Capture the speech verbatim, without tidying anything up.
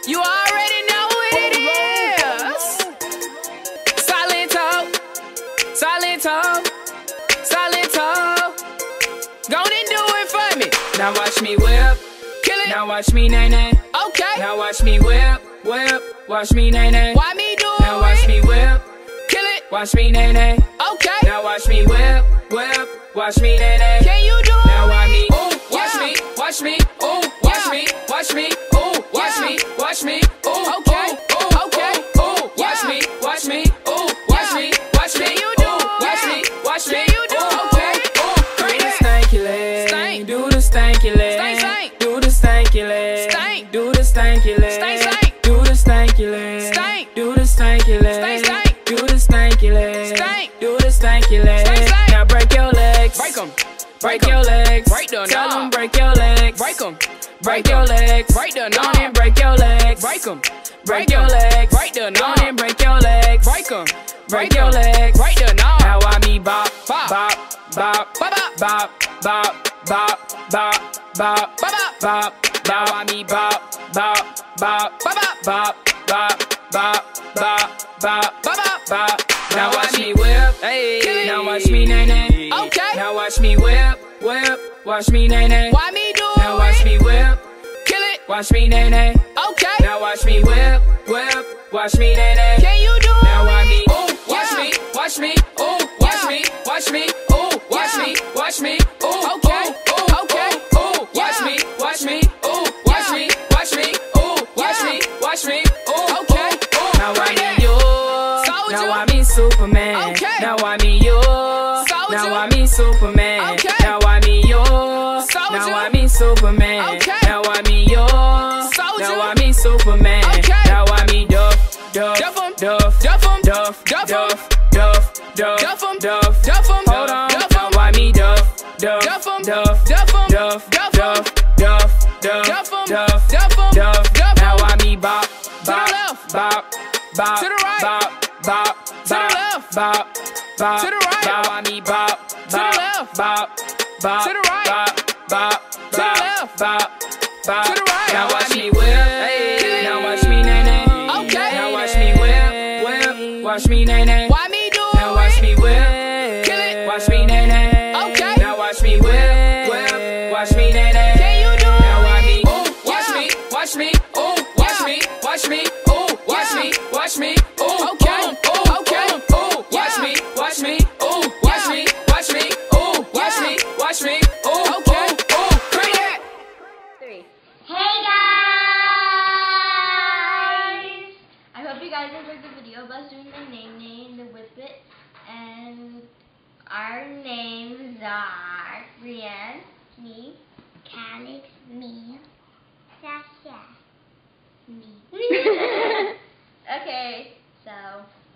You already know who it is. Silento, Silento, Silento. Go and do it for me. Now watch me whip, kill it. Now watch me nae nae. Okay. Now watch me whip, whip. Watch me nae nae. Why me do it? Now watch me whip, kill it. Watch me nae nae. Okay. Now watch me whip, whip. Watch me nae nae. Can you do it? Now watch me, ooh, watch me, watch me, ooh, watch me, watch me, ooh, watch me, watch me, ooh, okay, ooh, okay, ooh, watch me, watch me, ooh, watch me, watch me, you do it, watch me, watch me, you do it, okay, ooh, do the stanky leg, stank, do the stanky leg, stank, stank, do the stanky leg, stank, do the stanky leg, stank, stank, do the stanky leg, stank, do the stanky leg, stank, stank, do the stanky leg, stank, do the stanky leg, stank, stank. Now break your legs, break 'em. Break your legs, break the tell them break your legs, break 'em, break your legs, break the knob and break your legs, break 'em, break your legs, break the knob and break your legs, break 'em, break your legs, break the knob. Now I me bop, bop, bop, bop, bop, bop, bop, bop, bop, bop, bop, bop. Now I me bop, bop, bop, bop, bop, bop, bop, bop, bop, bop, bop. Now watch me whip, hey. Now watch me nae nae. Okay. Now watch me whip, whip. Watch me nae nae. Why me do it? Now watch me whip, kill it. Watch me nae nae. Okay. Now watch me whip, whip. Watch me nae nae. Can you do it? Now watch me, ooh, watch me, watch me, ooh, watch me, watch me, ooh, watch me, watch me, ooh, okay, ooh, okay, ooh, watch me, watch me, ooh, watch me, watch me, ooh, watch me, watch me, ooh, okay, ooh. Now I need you. Now I me Superman. Okay. Now I me you. Now I me Superman. Okay. Now I me you. Now I me Superman. Okay. Now I me you. Now I me Superman. Okay. Now I me Duff, Duff, Duff, Duff, Duff, Duff, Duff, Duff, Duff, Duff, Duff, Duff. Hold on. Now I me Duff, Duff, Duff, Duff, Duff, Duff, Duff, Duff, Duff, Duff, Duff, Duff. Now I me bop, bop, bop, bop, to the right, bop, bop, to the left, bop, bop, to the right. Now I me bop, to the left, bop, bop, to the right, bop, bop, to the left, bop, bop, to the right. Now watch me whip, hey. Now watch me nae nae. Okay. Now watch me whip, whip. Watch me nae nae. Why me do it? Now watch me whip, kill it. Watch me nae nae. Okay. Now watch me whip, whip. Watch me nae nae. Can you do it? Now watch me, ooh, watch me, watch me, ooh, watch me, watch me, ooh, watch me, watch me, ooh, okay, ooh, okay, ooh, watch me, watch me, ooh, watch me, watch me, ooh, watch me, watch me, ooh, okay, ooh, bring it. Three. Hey guys! I hope you guys enjoyed the video of us doing the nae nae and the whip it. And our names are Brienne, me, Chalex, me, ShaSha, me. Okay, so